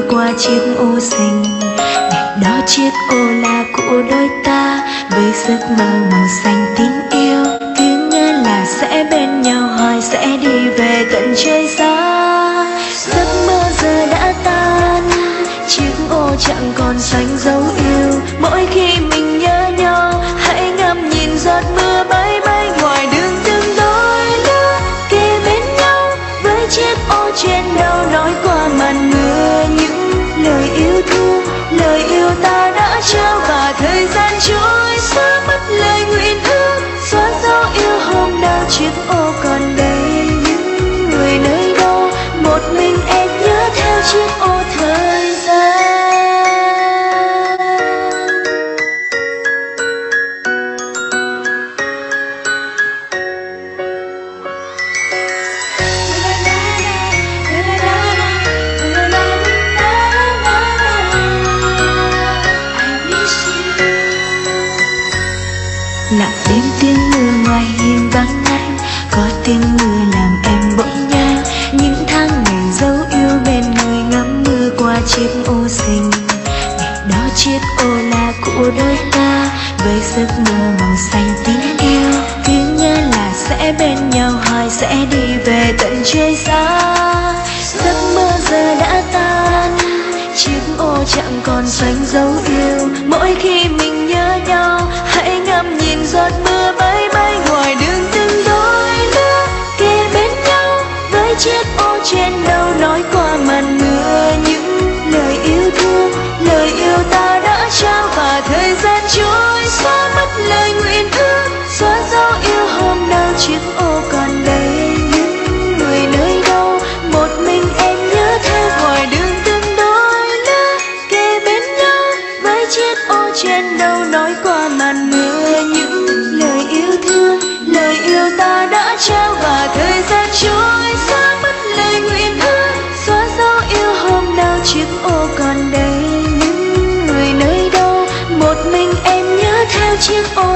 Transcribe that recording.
qua chiếc ô xinh. Ngày đó chiếc ô là của đôi ta, với giấc mơ màu xanh tình yêu. Cứ ngỡ là sẽ bên nhau hoài, sẽ đi về tận trời xa. Giấc mơ giờ đã tan, chiếc ô chẳng còn xanh dấu yêu. Mỗi khi mình nhớ nhau, hãy ngắm nhìn giọt mưa bay bay ngoài đường từng đôi lứa kề bên nhau, với chiếc ô trên đầu nói qua màn mưa những lời yêu thương, lời yêu ta đã trao và thời gian trôi xóa mất lời nguyện ước, xóa dấu yêu hôm nào chiếc ô còn đây. Những người nơi đâu một mình em nhớ theo chiếc ô thời gian. Lặng đêm tiếng mưa ngoài hiên vắng anh, có tiếng mưa làm em bỗng nhớ những tháng ngày dấu yêu bên người ngắm mưa qua chiếc ô xinh. Ngày đó chiếc ô là của đôi ta, với giấc mơ màu xanh tình yêu. Cứ nhớ là sẽ bên nhau hoài, sẽ đi về tận trời xa. Giấc mơ giờ đã tan, chiếc ô chẳng còn xanh dấu yêu. Mỗi khi mình nhớ nhau, hãy ngắm nhìn giọt mưa bay bay ngoài đường từng đôi lứa kề bên nhau, với chiếc ô trên đầu nói qua màn mưa những lời yêu thương, lời yêu ta đã trao và thời gian trôi xóa mất lời nguyện ước, xóa dấu yêu hôm nào chiếc ô còn đây. Những người nơi đâu một mình em nhớ theo ngoài đường từng đôi lứa kề bên nhau, với chiếc ô trên đầu nói qua màn mưa những lời yêu thương, lời yêu ta đã trao và thời gian trôi xóa mất lời nguyện ước, xóa dấu yêu hôm nào chiếc ô còn đây. Những người nơi đâu một mình em nhớ theo chiếc ô